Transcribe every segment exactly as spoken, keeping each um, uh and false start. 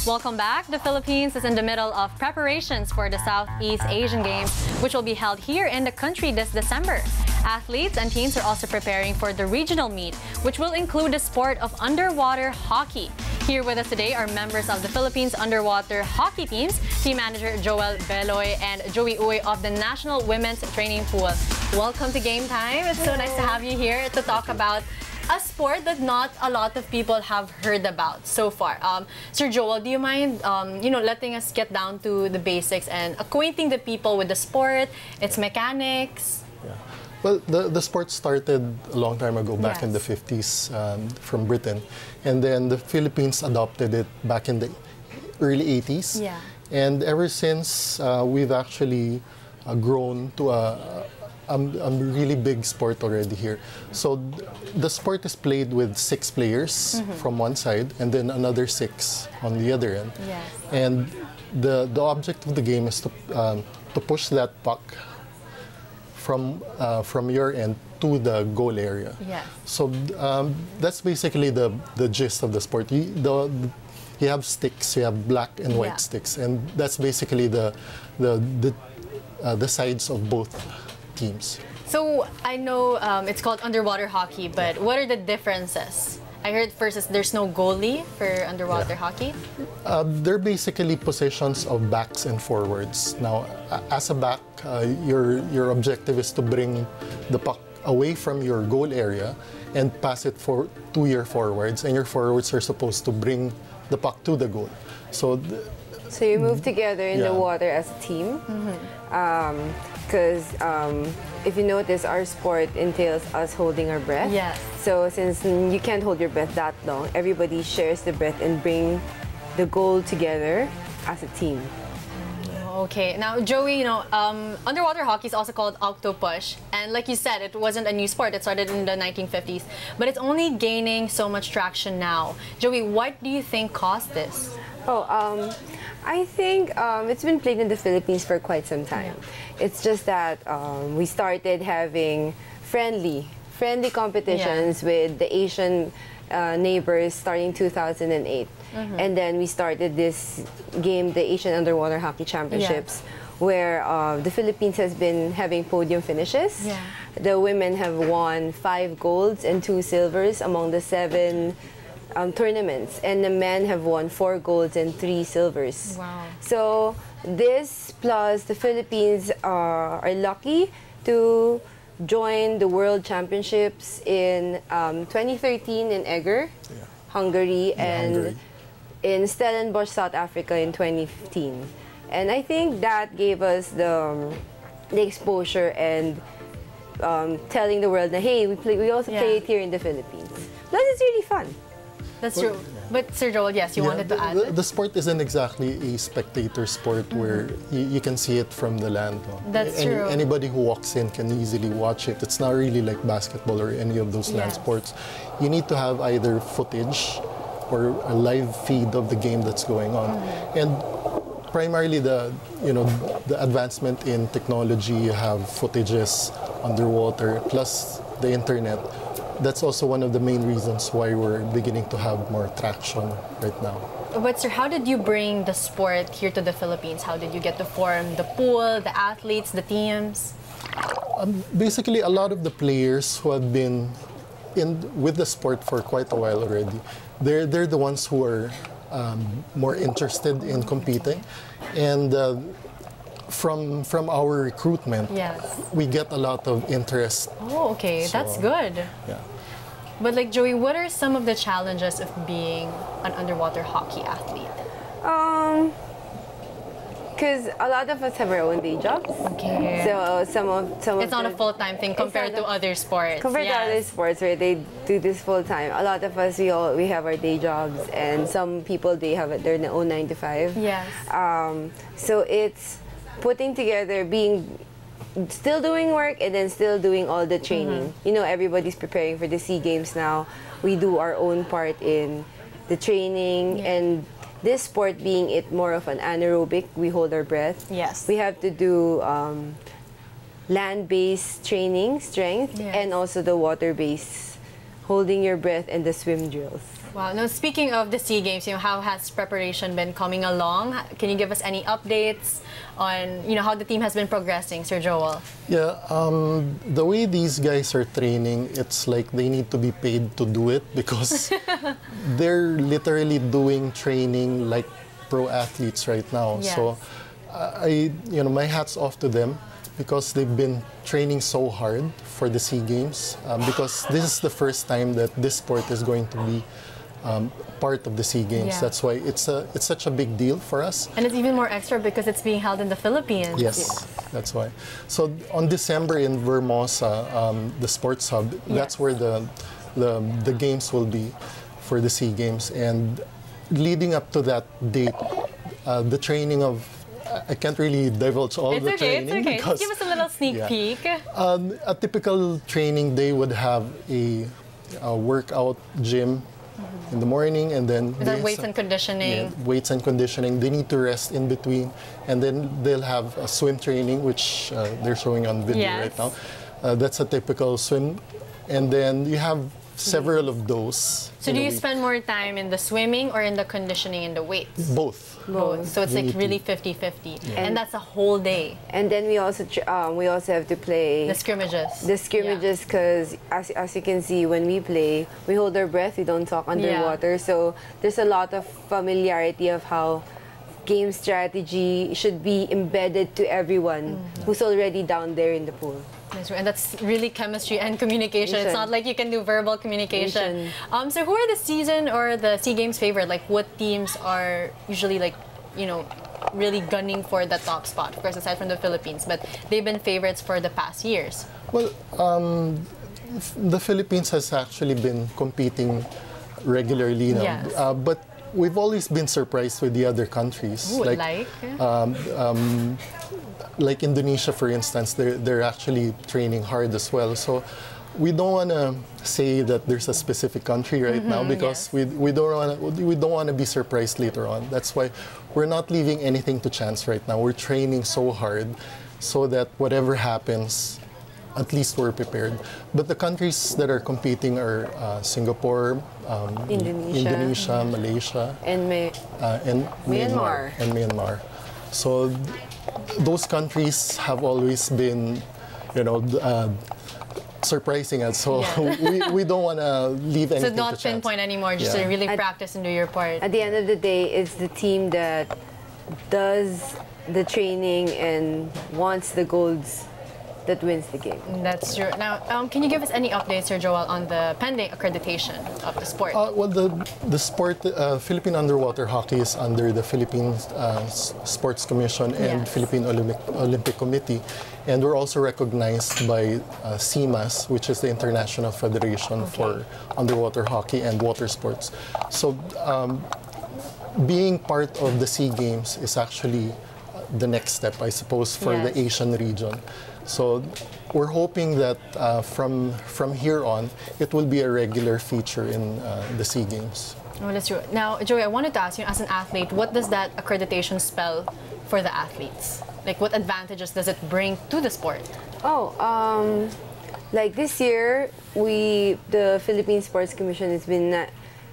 Welcome back. The Philippines is in the middle of preparations for the Southeast Asian Games, which will be held here in the country this December. Athletes and teams are also preparing for the regional meet, which will include the sport of underwater hockey. Here with us today are members of the Philippines underwater hockey teams, team manager Joel Beloy and Joey Uy of the National Women's Training Pool. Welcome to Game Time. It's so nice to have you here to talk about a sport that not a lot of people have heard about so far. Um, Sir Joel, do you mind, um, you know, letting us get down to the basics and acquainting the people with the sport, its mechanics? Yeah. Well, the, the sport started a long time ago, back yes. in the fifties, um, from Britain. And then the Philippines adopted it back in the early eighties. Yeah. And ever since, uh, we've actually uh, grown to a, a, a really big sport already here. So the sport is played with six players mm-hmm. from one side and then another six on the other end. Yes. And the, the object of the game is to, um, to push that puck from uh, from your end to the goal area. Yes. So um, that's basically the the gist of the sport. You, the, you have sticks, you have black and white yeah. sticks, and that's basically the the the, uh, the sides of both teams. So I know um, it's called underwater hockey, but what are the differences? I heard first is there's no goalie for underwater yeah. hockey. Uh, they're basically positions of backs and forwards. Now, uh, as a back, uh, your your objective is to bring the puck away from your goal area and pass it for to your forwards, and your forwards are supposed to bring the puck to the goal. So, so you move together in yeah. the water as a team. Because um, um, if you notice, our sport entails us holding our breath. Yes. So since you can't hold your breath that long, everybody shares the breath and bring the goal together as a team. Okay, now Joey, you know, um, underwater hockey is also called octopush, and like you said, it wasn't a new sport. It started in the nineteen fifties, but it's only gaining so much traction now. Joey, what do you think caused this? Oh, um, I think um, it's been played in the Philippines for quite some time. Yeah. It's just that um, we started having friendly, friendly competitions yeah. with the Asian uh, neighbors starting two thousand eight. Mm-hmm. And then we started this game, the Asian Underwater Hockey Championships, yeah. where uh, the Philippines has been having podium finishes. Yeah. The women have won five golds and two silvers among the seven um, tournaments, and the men have won four golds and three silvers. Wow. So this plus the Philippines are, are lucky to join the World Championships in um, twenty thirteen in Eger, yeah. Hungary, yeah, and Hungary. in Stellenbosch, South Africa in twenty fifteen. And I think that gave us the, um, the exposure and um, telling the world that, hey, we, play, we also yeah. play it here in the Philippines. Plus, it's really fun. That's true. But Sir Joel, yes, you yeah, wanted to the, add. The, the sport isn't exactly a spectator sport mm-hmm. where you, you can see it from the land. No? That's any, true. Anybody who walks in can easily watch it. It's not really like basketball or any of those land yes. sports. You need to have either footage or a live feed of the game that's going on. Mm-hmm. And primarily the, you know, the advancement in technology, you have footages underwater, plus the internet. That's also one of the main reasons why we're beginning to have more traction right now. But sir, how did you bring the sport here to the Philippines? How did you get to form the pool, the athletes, the teams? Um, basically, a lot of the players who have been in with the sport for quite a while already, they're, they're the ones who are um, more interested in competing. And uh, from from our recruitment, yes. we get a lot of interest. Oh, okay, so, that's good. Yeah. But like Joey, what are some of the challenges of being an underwater hockey athlete? Um, because a lot of us have our own day jobs. Okay. So some of some it's of not a full time thing compared to other sports. Compared yes. to other sports where they do this full time, a lot of us we all we have our day jobs, and some people they have their own nine to five. Yes. Um, so it's putting together, being still doing work and then still doing all the training. Mm-hmm. You know, everybody's preparing for the SEA Games now. We do our own part in the training, yeah. and this sport being it more of an anaerobic, we hold our breath. Yes. We have to do um, land-based training, strength, yes. and also the water-based, holding your breath and the swim drills. Wow. Now, speaking of the SEA Games, you know, how has preparation been coming along? Can you give us any updates on, you know, how the team has been progressing, Sir Joel? Yeah, um, the way these guys are training, it's like they need to be paid to do it because they're literally doing training like pro athletes right now. Yes. So, I, you know, my hat's off to them because they've been training so hard for the SEA Games um, because this is the first time that this sport is going to be um, part of the SEA Games. Yeah. That's why it's a it's such a big deal for us. And it's even more extra because it's being held in the Philippines. Yes, yeah. That's why. So on December in Vermosa, um, the Sports Hub, Yes. that's where the, the the games will be for the SEA Games. And leading up to that date, uh, the training of I can't really divulge all It's the okay, training it's okay. because Just give us a little sneak yeah. peek. Um, a typical training day would have a, a workout gym in the morning, and then Is that there's weights a- and conditioning? yeah, weights and conditioning. They need to rest in between, and then they'll have a swim training, which uh, they're showing on video Yes. right now. Uh, that's a typical swim, and then you have several of those. So in do a you week. spend more time in the swimming or in the conditioning and the weights? Both? Both. So it's You like need to- really fifty fifty. And- And that's a whole day. And then we also tr- um, we also have to play The scrimmages. the scrimmages because as, as you can see when we play we hold our breath, we don't talk underwater, so there's a lot of familiarity of how game strategy should be embedded to everyone who's already down there in the pool. That's right. And that's really chemistry and communication. It's Communication. not like you can do verbal communication. Communication. Um, so who are the season or the SEA Games favorite? Like what teams are usually like, you know, really gunning for the top spot? Of course, aside from the Philippines, but they've been favorites for the past years. Well, um, f- the Philippines has actually been competing regularly now, Yes. uh, but we've always been surprised with the other countries. Ooh, like? um, um, like Indonesia, for instance, they're, they're actually training hard as well. So we don't want to say that there's a specific country right now because yes. we, we don't want to we don't want to be surprised later on. That's why we're not leaving anything to chance right now. We're training so hard so that whatever happens, at least we're prepared. But the countries that are competing are uh, Singapore, um, Indonesia. Indonesia, Malaysia, And may uh, and Myanmar. Myanmar. And Myanmar. So th- those countries have always been, you know, th- uh, surprising us. So Yeah. we, we don't want to leave So anything not to chance. pinpoint anymore, just Yeah. to really At- practice and do your part. at the end of the day, it's the team that does the training and wants the golds that wins the game. That's true. Now, um, can you give us any updates, Sir Joel, on the pending accreditation of the sport? Uh, well, the the sport, uh, Philippine Underwater Hockey is under the Philippine uh, S- Sports Commission and Yes. Philippine Olympic, Olympic Committee, and we're also recognized by uh, C M A S, which is the International Federation for Underwater Hockey and Water Sports. So, um, being part of the SEA Games is actually the next step, I suppose, for the Yes. Asian region. So we're hoping that uh, from from here on, it will be a regular feature in uh, the SEA Games. Oh, that's true. Now, Joey, I wanted to ask you, as an athlete, what does that accreditation spell for the athletes? Like, what advantages does it bring to the sport? Oh, um, like this year, we the Philippine Sports Commission has been uh,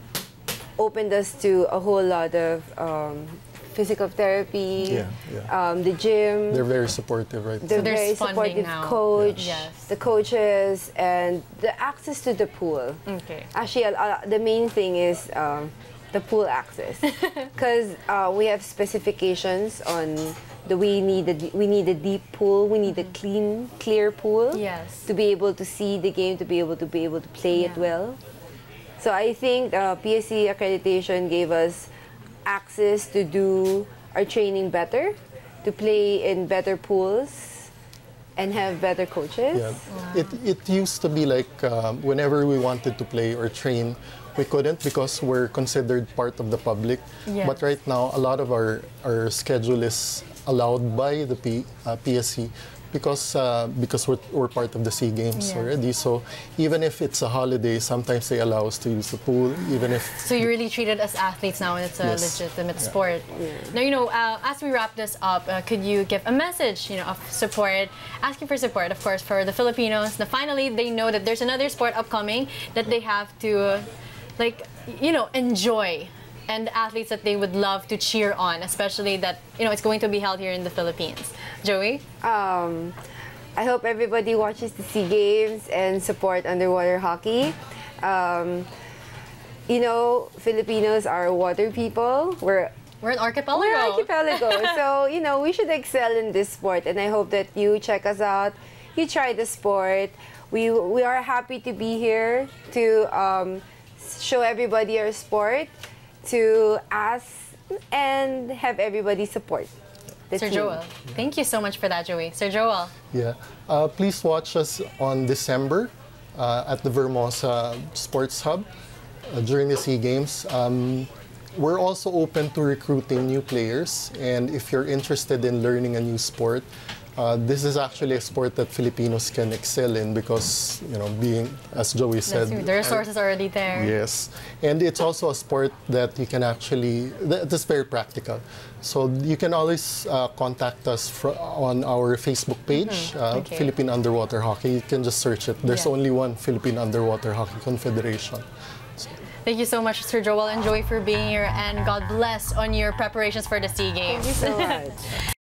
opened us to a whole lot of um, physical therapy, Yeah, yeah. Um, the gym. They're very supportive, right? the So there's very funding supportive now. coach, Yes. the coaches, and the access to the pool. Okay. Actually, uh, the main thing is um, the pool access, because uh, we have specifications on the we need a d- we need a deep pool, we need a clean, clear pool. Yes. To be able to see the game, to be able to be able to play it Yeah. well. So I think uh, P S C accreditation gave us access to do our training better, to play in better pools, and have better coaches. Yeah. It, it used to be like um, whenever we wanted to play or train, we couldn't because we're considered part of the public. Yeah. But right now, a lot of our, our schedule is allowed by the P, uh, P S C because uh, because we're, we're part of the SEA Games Yeah. already. So even if it's a holiday, sometimes they allow us to use the pool, even if So you're really treated as athletes now, and it's a Yes. legitimate Yeah. sport. Now, you know, uh, as we wrap this up, uh, could you give a message, you know, of support, asking for support, of course, for the Filipinos? Now, finally, they know that there's another sport upcoming that they have to, uh, like, you know, enjoy, and athletes that they would love to cheer on, especially that, you know, it's going to be held here in the Philippines? Joey? Um, I hope everybody watches the SEA Games and support underwater hockey. Um, you know, Filipinos are water people. We're We're an archipelago. We're an archipelago. So, you know, we should excel in this sport. And I hope that you check us out. You try the sport. We, we are happy to be here to um, show everybody our sport, to ask and have everybody support the Sir team. Joel, thank you so much for that, Joey. Sir Joel. Yeah. Uh, please watch us on December uh, at the Vermosa Sports Hub uh, during the SEA Games. Um, we're also open to recruiting new players, and if you're interested in learning a new sport, uh, this is actually a sport that Filipinos can excel in because, you know, being, as Joey said, That's true. The resources are already there. yes, and it's also a sport that you can actually, that is very practical. So you can always uh, contact us fr on our Facebook page, Mm-hmm. uh, Okay. Philippine Underwater Hockey. You can just search it. There's Yeah. only one Philippine Underwater Hockey Confederation. Thank you so much, Sir Joel and Joey, for being here, and God bless on your preparations for the SEA Games. Thank you so much.